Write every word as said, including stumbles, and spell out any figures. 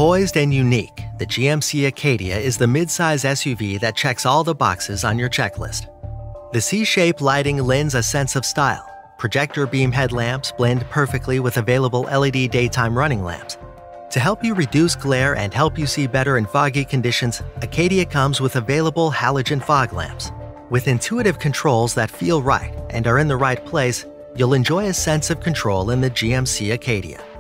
Poised and unique, the G M C Acadia is the midsize S U V that checks all the boxes on your checklist. The C-shaped lighting lends a sense of style. Projector beam headlamps blend perfectly with available L E D daytime running lamps. To help you reduce glare and help you see better in foggy conditions, Acadia comes with available halogen fog lamps. With intuitive controls that feel right and are in the right place, you'll enjoy a sense of control in the G M C Acadia.